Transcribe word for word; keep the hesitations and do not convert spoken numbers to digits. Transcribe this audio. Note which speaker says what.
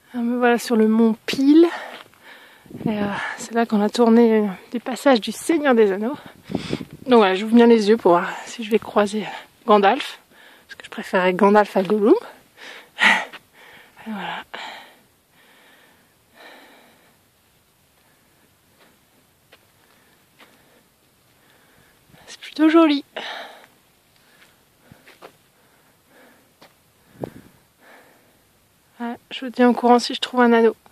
Speaker 1: Alors, me voilà sur le mont Peel. Et euh, c'est là qu'on a tourné euh, des passages du Seigneur des Anneaux. Donc voilà, j'ouvre bien les yeux pour voir si je vais croiser Gandalf. Parce que je préférais Gandalf à Gollum. Et voilà. C'est plutôt joli. Ouais, je vous tiens au courant si je trouve un anneau.